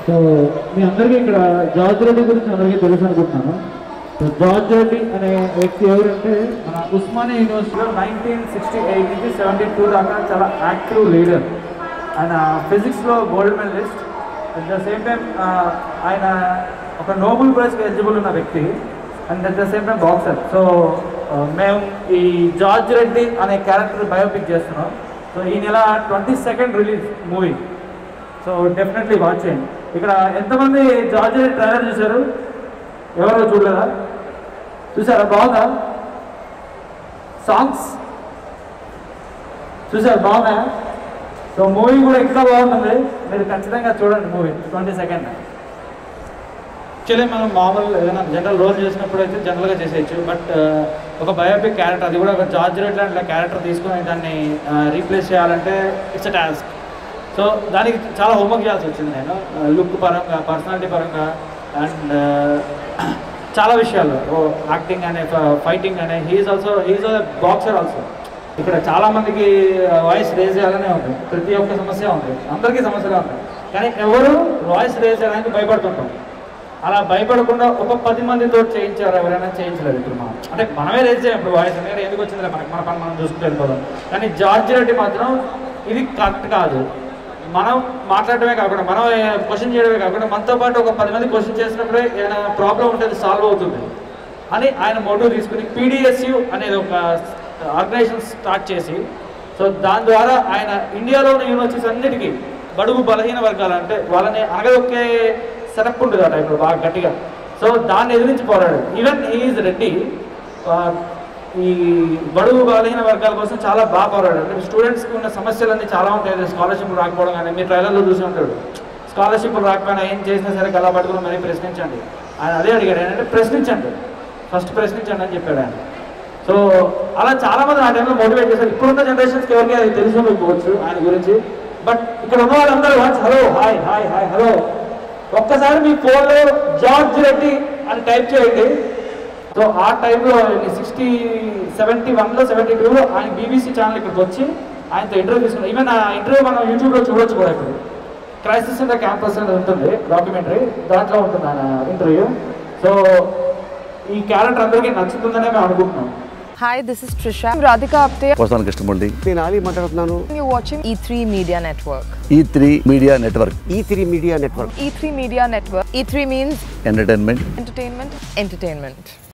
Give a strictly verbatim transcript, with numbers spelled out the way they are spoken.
So మీ అందరికీ ఇక్కడ George Reddy గురించి అందరికీ తెలుసు అనుకుంటున్నాను. సో జార్జ్ రెడ్డి అనే వ్యక్తి ఎవరంటే మన ఉస్మానియా యూనివర్సిటీలో నైన్టీన్ సిక్స్టీ ఎయిట్ నుంచి సెవెంటీ టూ దాకా చాలా యాక్టివ్ లీడర్. ఆయన ఫిజిక్స్లో gold medalist. At the same time ఆయన ఒక నోబెల్ ప్రైజ్కి ఎలిజిబుల్ ఉన్న వ్యక్తి and at the same time boxer. So మేము ఈ జార్జ్ రెడ్డి అనే క్యారెక్టర్ బయోపిక్ చేస్తున్నాం. సో ఈ నెల twenty second release movie. So definitely watch చేయండి. ఇక్కడ ఎంతమంది జార్జ్ రెడ్డి ట్రైలర్ చూశారు? ఎవరో చూడలేదా? చూసారా? బాగుందా? సాంగ్స్ చూసారు? బాగున్నాయా? సో మూవీ కూడా ఇంకా బాగుంటుంది. మీరు ఖచ్చితంగా చూడండి మూవీ ట్వంటీ సెకండ్. యాక్చువల్లీ మనం మామూలు ఏదైనా జనరల్ రోల్ చేసినప్పుడు అయితే జనరల్గా చేసేయచ్చు. బట్ ఒక బయోపిక్ క్యారెక్టర్, అది కూడా ఒక జార్జ్ రెడ్డి లాంటి క్యారెక్టర్ తీసుకుని దాన్ని రీప్లేస్ చేయాలంటే ఇట్స్ అ టాస్క్. సో దానికి చాలా హోంవర్క్ చేయాల్సి వచ్చింది నేను, లుక్ పరంగా, పర్సనాలిటీ పరంగా అండ్ చాలా విషయాలు, యాక్టింగ్ అనే, ఫైటింగ్ అనే. He's also he's boxer also. ఇక్కడ చాలామందికి వాయిస్ రేజ్ చేయాలనే ఉంది, ప్రతి ఒక్క సమస్య ఉంది, అందరికీ సమస్యగా ఉంది. కానీ ఎవరు వాయిస్ రేజ్ చేయడానికి భయపడుతుంటాం. అలా భయపడకుండా ఒక పది మందితో చేయించారు, ఎవరైనా చేయించలేదు. ఇప్పుడు మనం అంటే మనమే రేజ్ చేయం ఇప్పుడు వాయిస్ అనేది, ఎందుకు వచ్చిందిలే మనకి, మన పని మనం చూసుకుంటూ వెళ్ళిపోదాం. కానీ జార్జ్ రెడ్డి మాత్రం ఇది కరెక్ట్ కాదు. మనం మాట్లాడటమే కాకుండా, మనం క్వశ్చన్ చేయడమే కాకుండా, మనతో పాటు ఒక పది మంది క్వశ్చన్ చేసినప్పుడే ఏదైనా ప్రాబ్లం ఉంటే అది సాల్వ్ అవుతుంది అని ఆయన మోటివ్ తీసుకుని పీడిఎస్యు అనేది ఒక ఆర్గనైజేషన్ స్టార్ట్ చేసి, సో దాని ద్వారా ఆయన ఇండియాలోని యూనివర్సిటీస్ అన్నిటికీ బడుగు బలహీన వర్గాలు అంటే వాళ్ళని అనగదొక్కే సెటప్ ఉంటుంది ఆ టైంలో బాగా గట్టిగా. సో దాన్ని ఎదిరించి పోరాడు. ఈవెన్ ఈజ్ రెడ్డి ఈ బడుగు బలహీన వర్గాల కోసం చాలా బాగా పోరాడు. అంటే స్టూడెంట్స్కి ఉన్న సమస్యలన్నీ చాలా ఉంటాయి. స్కాలర్షిప్లు రాకపోవడం కానీ, మీరు ట్రైలర్లో చూసి ఉంటాడు. స్కాలర్షిప్లు రాకపోయినా ఏం చేసినా సరే కలా పట్టుకుని మరీ ప్రశ్నించండి. ఆయన అదే అడిగాడు, ఏంటంటే ప్రశ్నించండి, ఫస్ట్ ప్రశ్నించండి అని చెప్పాడు ఆయన. సో అలా చాలామంది ఆ టైంలో మోటివేట్ చేశారు. ఇప్పుడున్న జనరేషన్స్కి ఎవరికి అది తెలుసుకోవచ్చు ఆయన గురించి. బట్ ఇక్కడ ఉన్న వాళ్ళందరూ hello hi hi hi hello, ఒక్కసారి మీ ఫోన్లో జార్జ్ రెడ్డి అని టైప్ చేయండి. సో ఆ టైంలో సిక్స్టీ సెవెంటీ వన్లో సెవెంటీ టూలో ఆయన బీబీసీ ఛానల్ ఇక్కడికి వచ్చి ఆయనతో ఇంటర్వ్యూ తీసుకున్నాం. ఈవెన్ ఆ ఇంటర్వ్యూ మనం యూట్యూబ్లో చూడొచ్చు కూడా. ఇప్పుడు క్రైసిస్ ఇన్ ద క్యాంపస్ అనేది ఉంటుంది డాక్యుమెంటరీ, దాంట్లో ఉంటుంది ఆయన ఇంటర్వ్యూ. సో ఈ క్యారెక్టర్ అందరికీ నచ్చుతుందనే మేము అనుకుంటున్నాం. Hi, this is Trisha. I'm Radhika Apte. Vasan Krishnamurthy. నేను ఆలీ మాట్లాడుతున్నాను. You're watching E three Media Network. E three Media Network. E three Media Network. E three Media Network. E three means Entertainment. entertainment. Entertainment.